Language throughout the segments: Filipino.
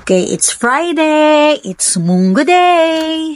Okay, it's Friday. It's Munggo Day.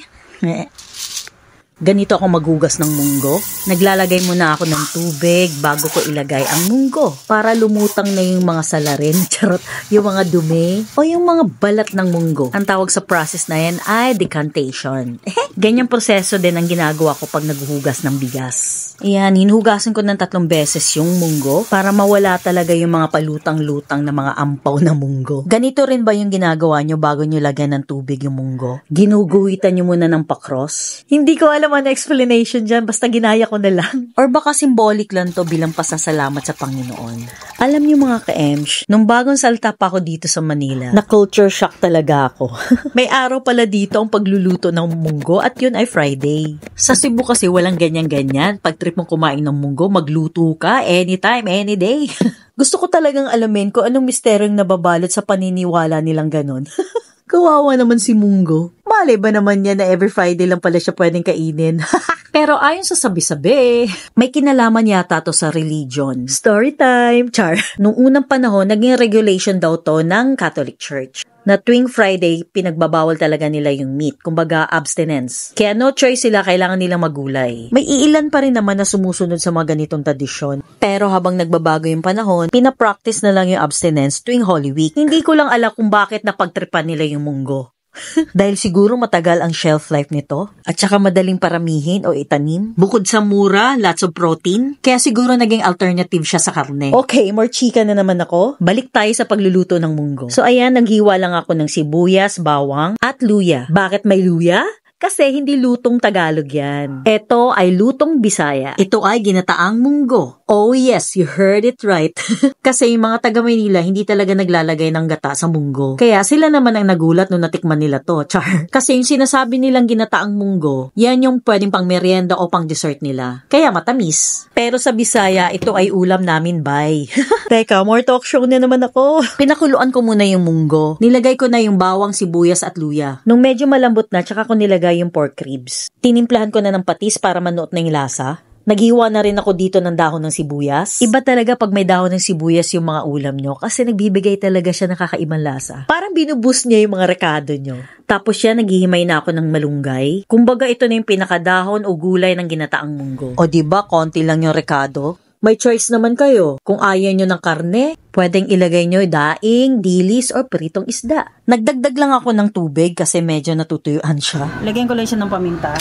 Ganito ako maghugas ng munggo. Naglalagay muna ako ng tubig bago ko ilagay ang munggo para lumutang na yung mga salarin, charot, yung mga dumi o yung mga balat ng munggo. Ang tawag sa process na yan ay decantation. Ganyang proseso din ang ginagawa ko pag naghuhugas ng bigas. Ayan, hinuhugasan ko ng 3 beses yung munggo para mawala talaga yung mga palutang-lutang na mga ampaw na munggo. Ganito rin ba yung ginagawa nyo bago nyo lagyan ng tubig yung munggo? Ginuguhitan nyo muna ng pakros? Hindi ko alam ang explanation dyan, basta ginaya ko na lang. Or baka symbolic lang to bilang pasasalamat sa Panginoon. Alam nyo mga ka-emsh, nung bagong salta pa ako dito sa Manila, na culture shock talaga ako. May araw pala dito ang pagluluto ng munggo at yun ay Friday. Sa Cebu kasi walang ganyan-ganyan. Pag trip mong kumain ng munggo, magluto ka anytime, any day. Gusto ko talagang alamin kung anong misteryong nababalot sa paniniwala nilang ganon. Kawawa naman si Munggo. Malay ba naman niya na every Friday lang pala siya pwedeng kainin? Pero ayon sa sabi-sabi, may kinalaman yata to sa religion. Story time! Char! Nung unang panahon, naging regulation daw to ng Catholic Church na tuwing Friday, pinagbabawal talaga nila yung meat. Kumbaga, abstinence. Kaya no choice sila, kailangan nilang magulay. May iilan pa rin naman na sumusunod sa mga ganitong tradisyon. Pero habang nagbabago yung panahon, pinapractice na lang yung abstinence tuwing Holy Week. Hindi ko lang alam kung bakit napagtripan nila yung munggo. Dahil siguro matagal ang shelf life nito at saka madaling paramihin o itanim. Bukod sa mura, lots of protein. Kaya siguro naging alternative siya sa karne. Okay, more chika na naman ako. Balik tayo sa pagluluto ng munggo. So ayan, naghiwa lang ako ng sibuyas, bawang at luya. Bakit may luya? Kasi hindi lutong Tagalog yan. Ito ay lutong Bisaya. Ito ay ginataang munggo. Oh yes, you heard it right. Kasi yung mga taga Maynila hindi talaga naglalagay ng gata sa munggo. Kaya sila naman ang nagulat nung natikman nila to. Char. Kasi yung sinasabi nilang ginataang munggo, yan yung pwedeng pang merienda o pang dessert nila. Kaya matamis. Pero sa Bisaya, ito ay ulam namin, bye. Teka, more talk show na naman ako. Pinakuluan ko muna yung munggo. Nilagay ko na yung bawang, sibuyas at luya. Nung medyo malambot na, tsaka ko nilagay yung pork ribs. Tinimplahan ko na ng patis para manuot na yung lasa. Naghiwa na rin ako dito ng dahon ng sibuyas. Iba talaga pag may dahon ng sibuyas yung mga ulam nyo kasi nagbibigay talaga siya ng kakaibang lasa. Parang binuboost niya yung mga rekado nyo. Tapos siya, naghihimay na ako ng malunggay. Kumbaga ito na yung pinakadahon o gulay ng ginataang munggo. O diba, konti lang yung rekado? May choice naman kayo. Kung ayaw nyo ng karne, pwedeng ilagay nyo daing, dilis, or pritong isda. Nagdagdag lang ako ng tubig kasi medyo natutuyuan siya. Lagyan ko lang siya ng paminta.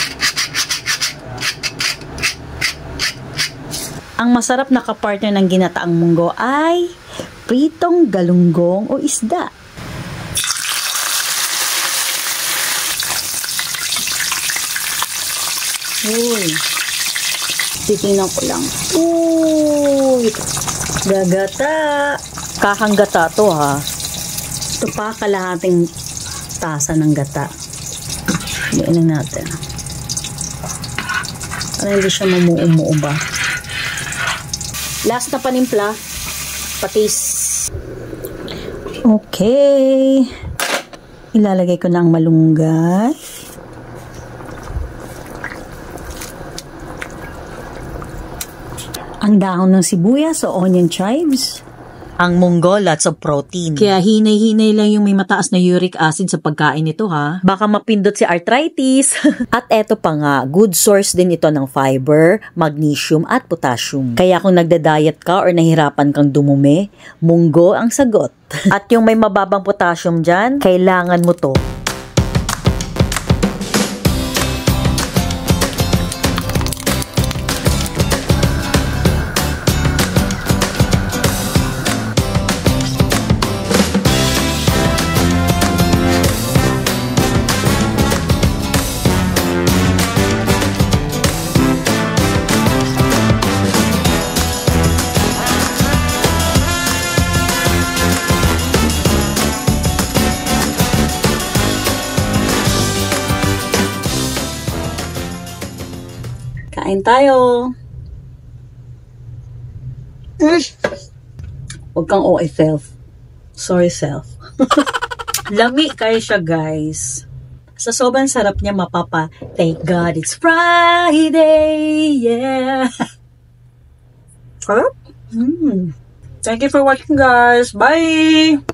Ang masarap na kapartner ng ginataang munggo ay pritong galunggong o isda. Uy! Titingnan ko lang. Uy! Gagata! Kakang gata to ha. Ito pa kalahating tasa ng gata. Ilan natin. Para hindi siya mamuumuo ba. Last na panimpla. Patis. Okay. Ilalagay ko na ang malunggay. Ang dahon ng sibuyas o onion chives. Ang munggo, lots of protein. Kaya hinay-hinay lang yung may mataas na uric acid sa pagkain nito ha. Baka mapindot si arthritis. At eto pa nga, good source din ito ng fiber, magnesium at potassium. Kaya kung nagda-diet ka or nahirapan kang dumumi, munggo ang sagot. At yung may mababang potassium dyan, kailangan mo to. Kain tayo. Huwag kang OA self. Sorry self. Lami kayo siya guys. Sa sobrang sarap niya thank God it's Friday. Yeah. Sarap. Thank you for watching guys. Bye.